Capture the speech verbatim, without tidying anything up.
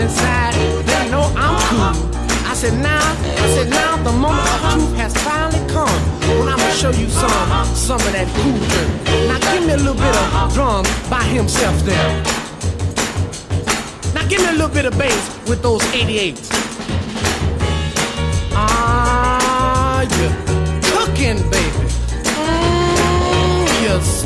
inside, they know I'm cool. I said now, I said now the moment of truth has finally come. When I'ma show you some, some of that cool dirt. Now give me a little bit of drum by himself there. Now give me a little bit of bass with those eighty-eights. Ah, you're cooking, baby. Mm, you're